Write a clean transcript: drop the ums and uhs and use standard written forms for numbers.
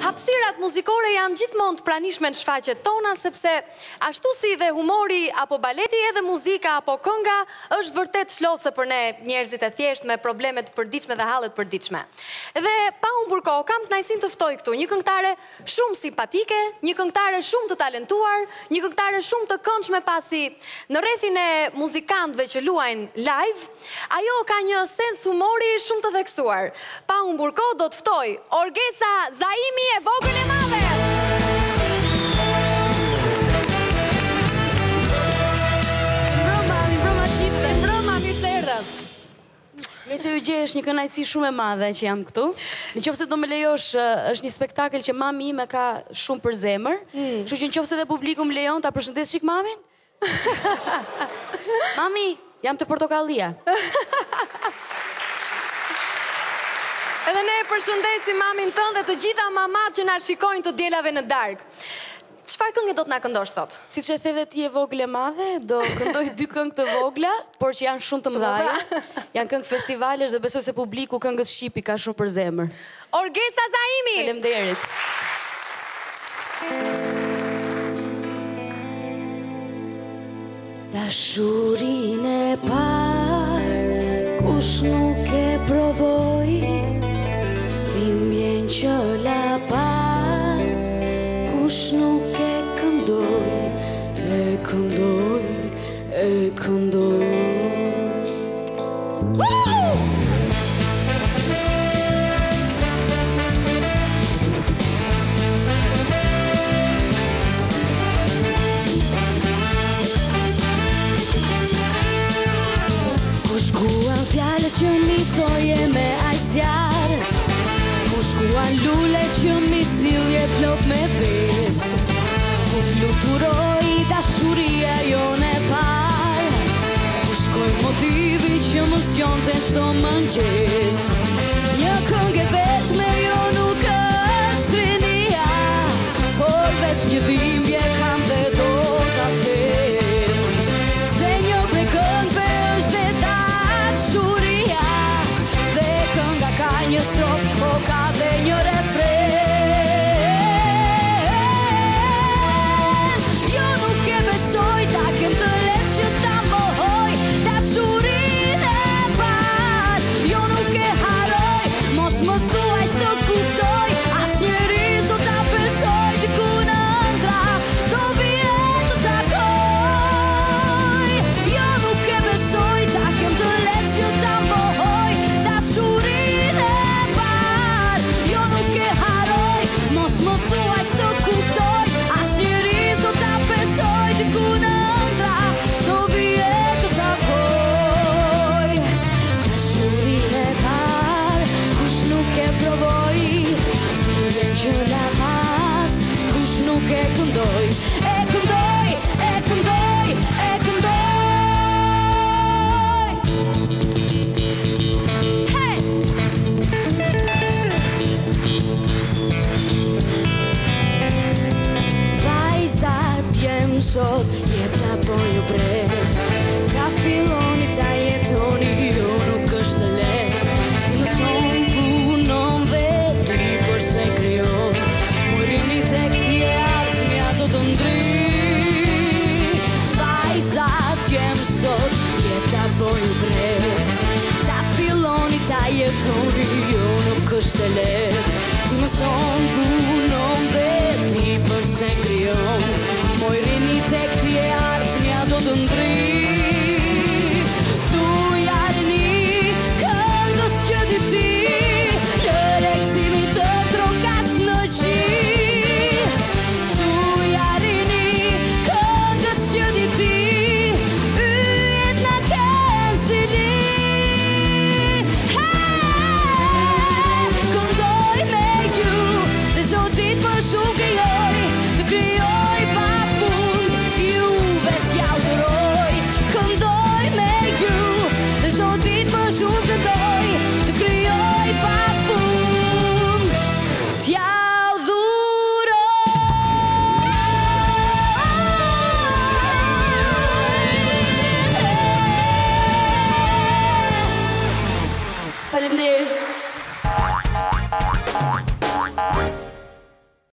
hapësirat muzikore janë gjithmonë të pranishme në shfaqjet tona, sepse ashtu si dhe humori apo baleti, edhe muzika apo kënga është vërtet shlothse për ne njerëzit e thjesht me problemet të përditshme dhe hallet përditshme. Dhe pa humbur kohë, kam kënaqësinë të ftoj këtu një këngëtare shumë simpatike, një këngëtare shumë të talentuar, një këngëtare shumë të këndshme, pasi në rrethin e muzikantëve që luajnë live, ajo ka një sens humori shumë të theksuar. Pa humbur kohë, do të ftoj Orgesa Zaimi e Vogël e Madhe. Mbrëma, mirë se erdhët. Mirë se ju gjesh, një kënaqësi shumë e madhe që jam këtu. Nëse do më lejosh, është një spektakël që mami ime ka shumë për zemër. Kështu që nëse dhe publiku më lejon ta përshëndes çik mamin? Mami, jam të Portokallia. Edhe ne përshëndesim mamin tënd dhe të gjitha mamat që na shikojnë të dielave në darkë. Çfarë këngë do të na këndosh sot? Siç e the dhe ti e Vogël e Madhe, do këndoj 2 këngë të vogla, por që janë shumë të mëdha. Janë këngë festivalesh dhe besoj se publiku këngës shqipi ka shumë për zemër. Orgesa Zaimi. Faleminderit. Dashurinë e parë kush nuk e provoi, dhimbjen që la pas kush nuk e këndoi, e këndoi, e këndoi. Kuan fjalët që mi thoje me ajsjar, ku shkuan lulet që mi sillje plot me ves, ku fluturoi dashuria jone par, ku shkoi motivi që më zgjonte çdo mëngjes. Një këngë vetme jo nuk është rinia, por veç një dhimbje kam dhe do ta them. Se një prej këngëve është dhe ka një strop, po ka dhe një refren. Jo nuk e besoj, ta kem të lehtë që ta mohoj dashurinë e parë. Jo nuk e haroj, mos më thuaj s'të kuptoj, asnjëri s'do ta besoj, diku në ëndra do vjen të takoj. Jo nuk e besoj, ta kem të lehtë që ta mohoj dashurinë. Mos më thuaj s'të kuptoj, asnjëri s'do ta besoj, diku në ëndra do vjen të takoj. Dashurinë e parë kush nuk e provoi, dhimbjen që la pas kush nuk e këndoi, e këndoi, e këndoi, e këndoi. Sot jeta po ju pret, ta filloni ta jetoni, jo nuk është lehtë. Ti mëson punon dhe ti përse krijon, mu rini tek ti e ardhmja do të ndri. Vajzat jem sot, jeta po ju pret, ta filloni ta jetoni, jo nuk është lehtë. Ti mëson punon dhe ti përse krijon, moj rini tek ti e ardhmja do të ndri.